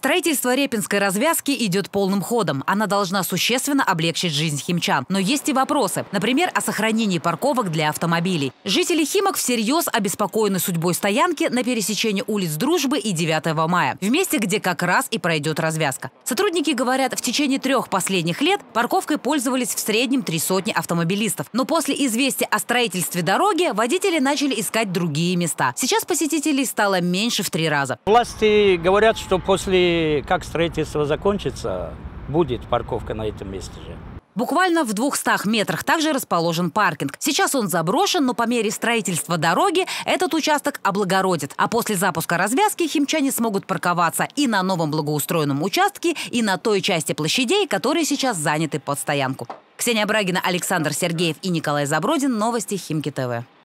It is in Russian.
Строительство Репинской развязки идет полным ходом. Она должна существенно облегчить жизнь химчан. Но есть и вопросы. Например, о сохранении парковок для автомобилей. Жители Химок всерьез обеспокоены судьбой стоянки на пересечении улиц Дружбы и 9 мая. В месте, где как раз и пройдет развязка. Сотрудники говорят, в течение 3 последних лет парковкой пользовались в среднем 300 автомобилистов. Но после известия о строительстве дороги водители начали искать другие места. Сейчас посетителей стало меньше в 3 раза. Власти говорят, что после как строительство закончится, будет парковка на этом месте же. Буквально в 200 метрах также расположен паркинг. Сейчас он заброшен, но по мере строительства дороги этот участок облагородит. А после запуска развязки химчане смогут парковаться и на новом благоустроенном участке, и на той части площадей, которые сейчас заняты под стоянку. Ксения Брагина, Александр Сергеев и Николай Забродин. Новости Химки ТВ.